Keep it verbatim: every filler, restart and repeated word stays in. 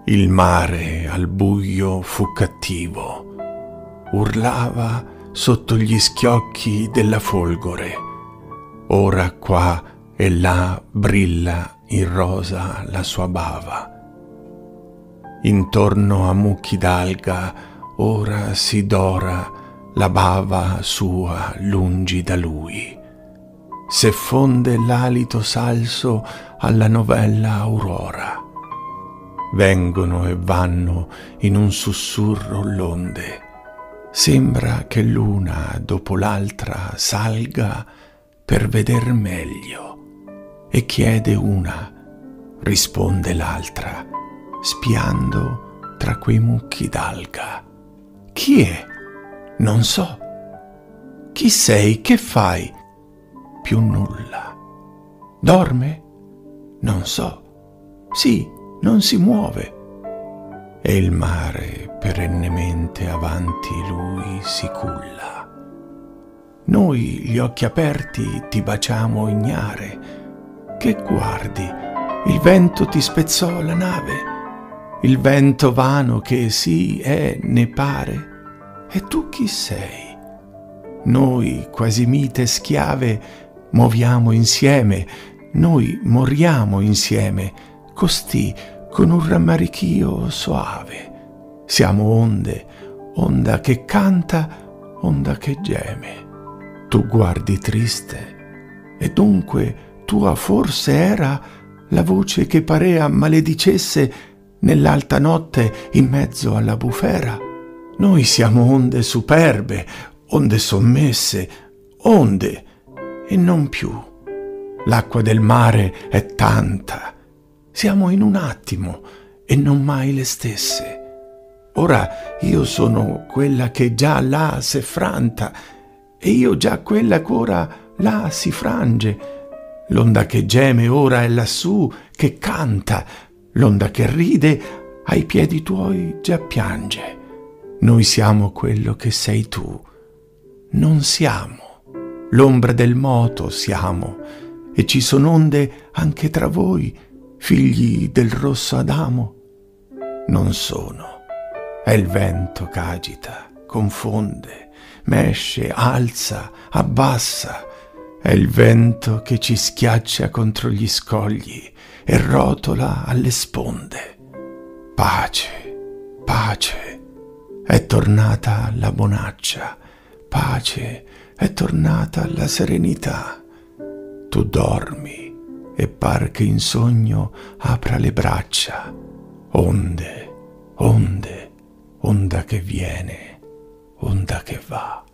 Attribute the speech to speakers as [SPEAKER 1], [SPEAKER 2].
[SPEAKER 1] Il mare al buio fu cattivo, urlava sotto gli schiocchi della folgore. Ora qua e là brilla in rosa la sua bava. Intorno a mucchi d'alga ora si dora la bava sua lungi da lui. Se fonde l'alito salso alla novella aurora. Vengono e vanno in un sussurro l'onde. Sembra che l'una dopo l'altra salga per veder meglio. E chiede una, risponde l'altra, spiando tra quei mucchi d'alga. Chi è? Non so. Chi sei? Che fai? Più nulla. Dorme? Non so. Sì, non si muove. E il mare perennemente avanti lui si culla. Noi gli occhi aperti ti baciamo ignare. Che guardi? Il vento ti spezzò la nave. Il vento vano che sì è ne pare. E tu chi sei? Noi quasi mite schiave moviamo insieme. Noi moriamo insieme. Costì con un rammarichio soave. Siamo onde, onda che canta, onda che geme. Tu guardi triste, e dunque tua forse era la voce che parea maledicesse nell'alta notte in mezzo alla bufera. Noi siamo onde superbe, onde sommesse, onde e non più. L'acqua del mare è tanta. Siamo in un attimo e non mai le stesse. Ora io sono quella che già là s'è franta e io già quella che ora là si frange. L'onda che geme ora è lassù che canta, l'onda che ride ai piedi tuoi già piange. Noi siamo quello che sei tu, non siamo. L'ombra del moto siamo e ci sono onde anche tra voi, figli del rosso Adamo. Non sono, è il vento c'agita, confonde, mesce, alza, abbassa. È il vento che ci schiaccia contro gli scogli e rotola alle sponde. Pace, pace, è tornata la bonaccia, pace, è tornata la serenità. Tu dormi e par che in sogno apra le braccia. Onde, onde, onda che viene, onda che va.